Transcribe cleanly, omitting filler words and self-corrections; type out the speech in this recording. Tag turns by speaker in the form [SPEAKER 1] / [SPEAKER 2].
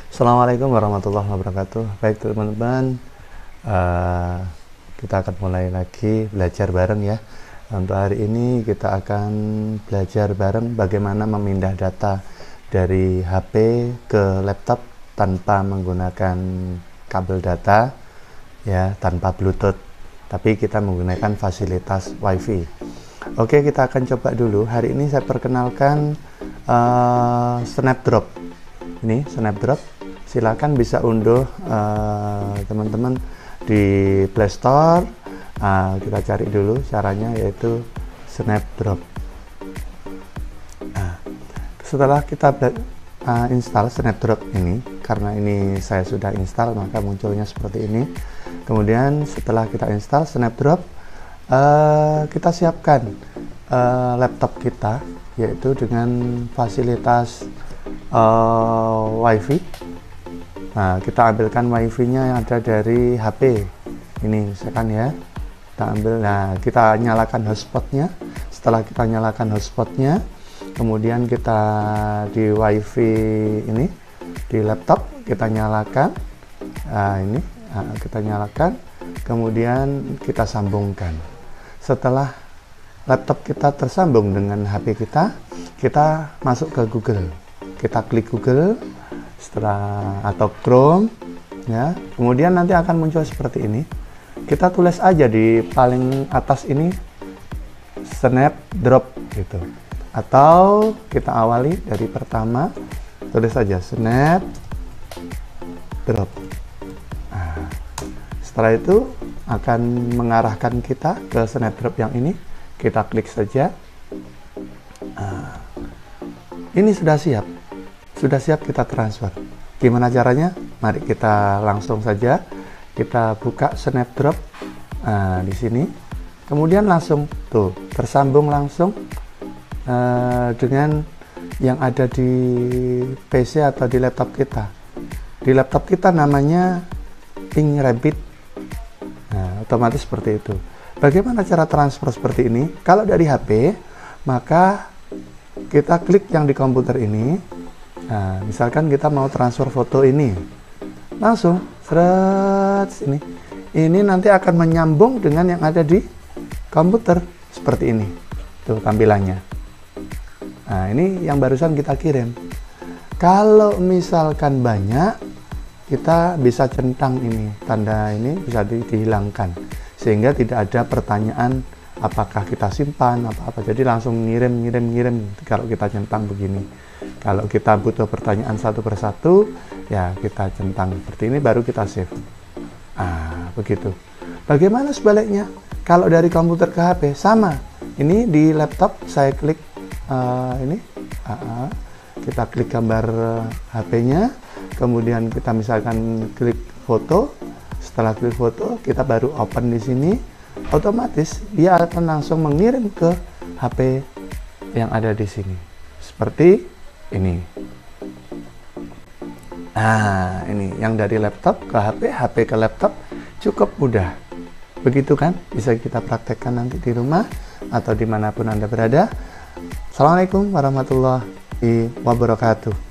[SPEAKER 1] Assalamualaikum warahmatullahi wabarakatuh. Baik teman-teman, kita akan mulai lagi belajar bareng ya. Untuk hari ini kita akan belajar bareng bagaimana memindah data dari HP ke laptop tanpa menggunakan kabel data ya, tanpa Bluetooth, tapi kita menggunakan fasilitas WiFi. Oke, kita akan coba dulu. Hari ini saya perkenalkan Snapdrop. Ini Snapdrop, silakan bisa unduh teman-teman di Play Store. Kita cari dulu caranya, yaitu Snapdrop. Setelah kita install Snapdrop ini, karena ini saya sudah install maka munculnya seperti ini. Kemudian setelah kita install Snapdrop, kita siapkan laptop kita, yaitu dengan fasilitas WiFi. Nah, kita ambilkan WiFi-nya yang ada dari HP ini, misalkan ya. Kita ambil, nah kita nyalakan hotspotnya. Setelah kita nyalakan hotspotnya, kemudian kita di WiFi ini di laptop kita nyalakan. Ini kita nyalakan, kemudian kita sambungkan. Setelah laptop kita tersambung dengan HP kita masuk ke Google. Kita klik Google atau Chrome ya. Kemudian nanti akan muncul seperti ini. Kita tulis aja di paling atas ini Snapdrop gitu. Atau kita awali dari pertama, tulis saja Snapdrop. Setelah itu akan mengarahkan kita ke Snapdrop yang ini. Kita klik saja. Ini sudah siap kita transfer. Gimana caranya? Mari kita langsung saja kita buka Snapdrop di sini. Kemudian langsung tuh tersambung langsung dengan yang ada di PC atau di laptop kita. Di laptop kita namanya Pink Rabbit. Nah, otomatis seperti itu. Bagaimana cara transfer seperti ini? Kalau dari HP, maka kita klik yang di komputer ini. Nah, misalkan kita mau transfer foto ini, langsung seret sini. Ini nanti akan menyambung dengan yang ada di komputer seperti ini. Tuh tampilannya. Nah, ini yang barusan kita kirim. Kalau misalkan banyak, kita bisa centang ini, tanda ini bisa dihilangkan, sehingga tidak ada pertanyaan apakah kita simpan apa-apa. Jadi langsung ngirim kalau kita centang begini. Kalau kita butuh pertanyaan satu persatu, ya kita centang seperti ini, baru kita save. Begitu. Bagaimana sebaliknya? Kalau dari komputer ke HP, sama. Ini di laptop, saya klik ini. Kita klik gambar HP-nya, kemudian kita misalkan klik foto. Setelah klik foto, kita baru open di sini. Otomatis dia akan langsung mengirim ke HP yang ada di sini. Seperti ini. Nah, ini yang dari laptop ke HP, HP ke laptop, cukup mudah. Begitu kan? Bisa kita praktekkan nanti di rumah atau dimanapun Anda berada. Assalamualaikum warahmatullahi wabarakatuh.